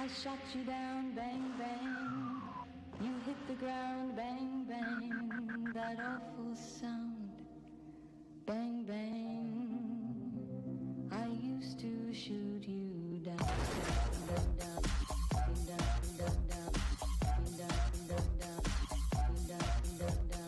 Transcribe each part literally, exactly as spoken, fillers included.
shot you down, bang, bang. You hit the ground, bang, bang. That awful sound, bang, bang. I used to shoot you down, down, down, down, down, down, down, down, down, down, down, down.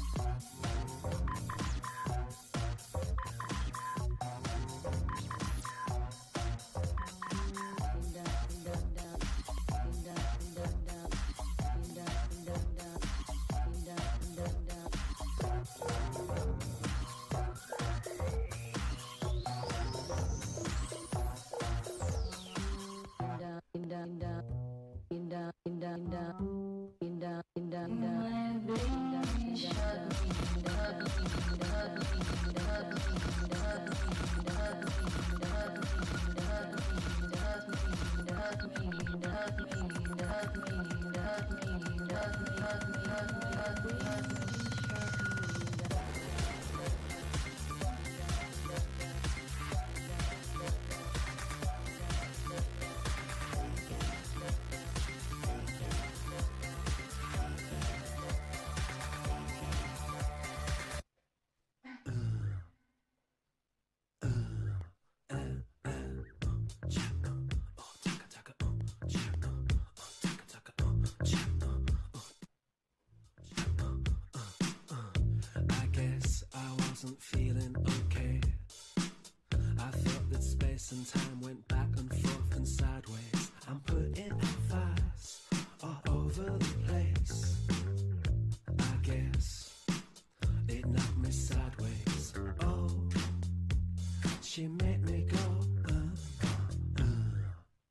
Feeling okay. I thought that space and time went back and forth and sideways. I'm putting out fires all over the place. I guess it knocked me sideways. Oh, she made me go uh, uh,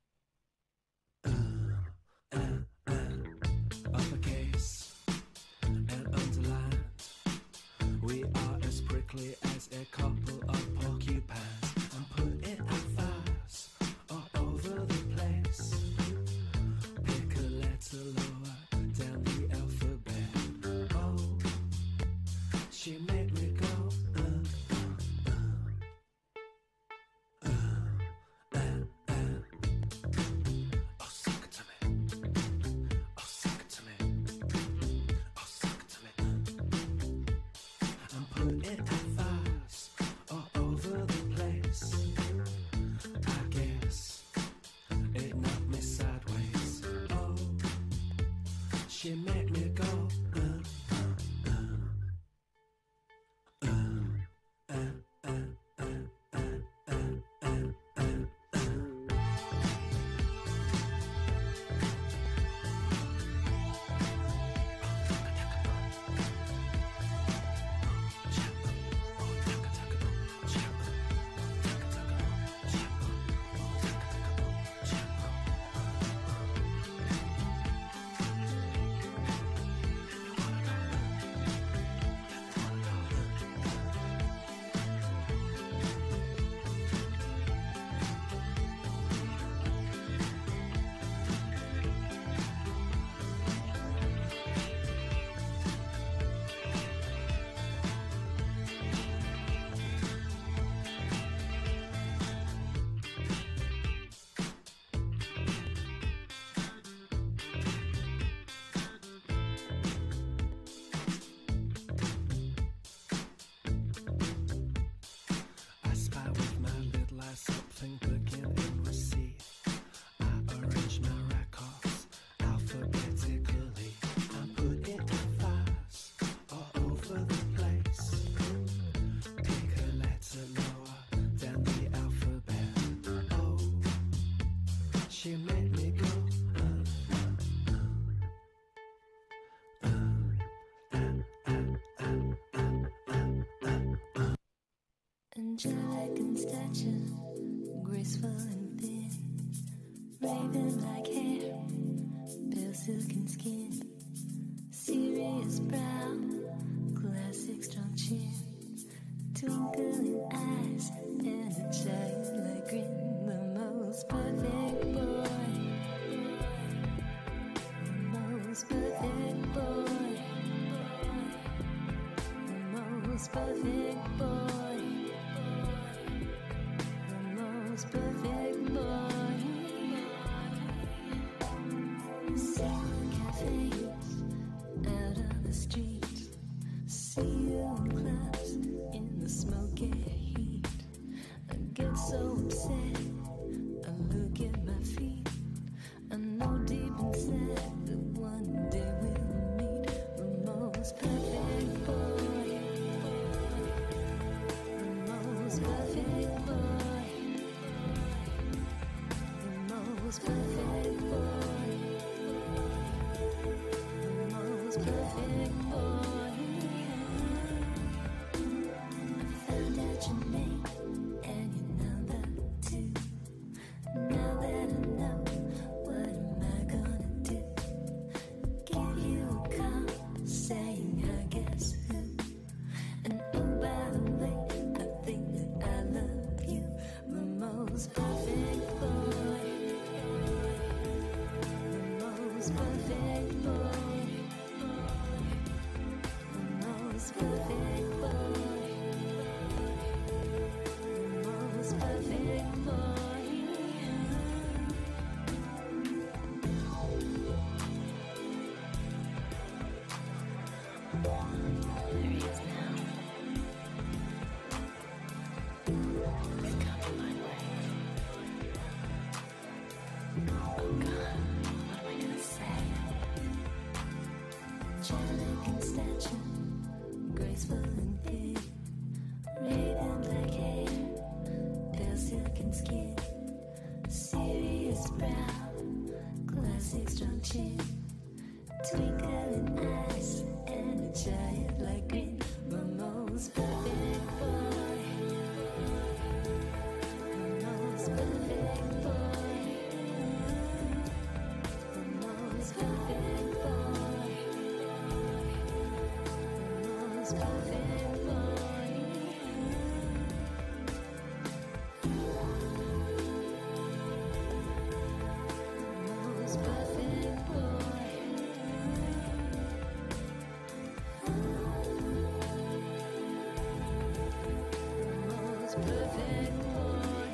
uh, uh, uh, uppercase and underline. We are as prickly as a couple of porcupines. I'm putting out fires all over the place. Pick a letter lower down the alphabet. Oh, she made me go uh, uh, uh, uh, uh. Oh, suck it to me. Oh, suck it to me. Oh, suck it to me. I'm putting out fires all over the place. I guess it knocked me sideways. Oh, she made me go uh, uh, uh, uh, uh, uh, uh, uh, uh, uh, uh. Something begin and receive. I arrange my records alphabetically. I'm putting out fires all over the place. Pick a letter lower down the alphabet. Oh, she made me go uh, uh, uh, uh, uh, uh, uh, uh, uh. Angelic in stature, graceful and thin, raven like hair, pale silken skin, serious brow, classic strong chin, twinkling eyes, and a childlike grin. The most perfect boy, the most perfect boy, the most perfect boy. Perfect boy, look at my feet. I know deep inside that one day we'll meet the most perfect boy, the most perfect boy, the most perfect boy, the most perfect boy. I found out your name and your number too. Now that I know, what am I gonna do? Give you a call, saying I guess who? And oh, by the way, I think that I love you, the most perfect boy, the most perfect boy, the most perfect boy, the most perfect boy. There he is now. He's coming my way. Oh God, what am I gonna say? Angelic in stature, graceful and thin, raven black hair, pale silken skin, serious brow, classic strong chin, twinkling eyes, and a childlike grin. The most perfect boy, the most perfect boy, the most perfect boy, the most perfect boy. The most perfect boy. Most perfect boy.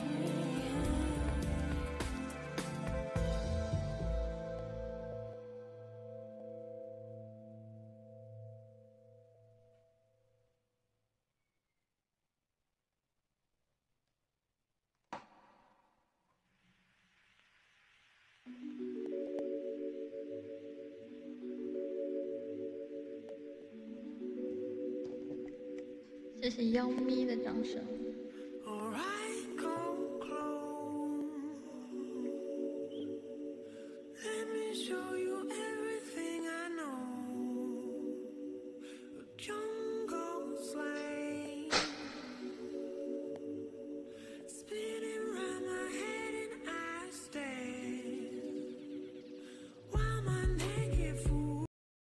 谢谢妖咪的掌声。